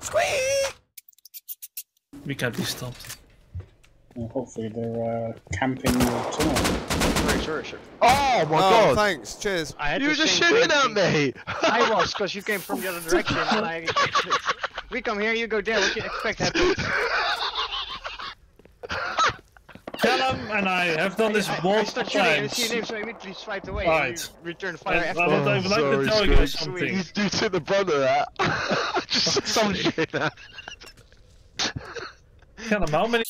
Squeak! We can't be stopped. Well, hopefully they're camping the tunnel. Sure. Oh my god! Thanks, cheers. You were just shooting at me! I was, because you came from the other direction, and we come here, you go there, what you expect happens? Callum and I have done this multiple I start shooting, I times. see your name, so I immediately swiped away, Right. and you return fire after But I would like to tell you something. You took the brunt of that. Just some shit. Callum, how many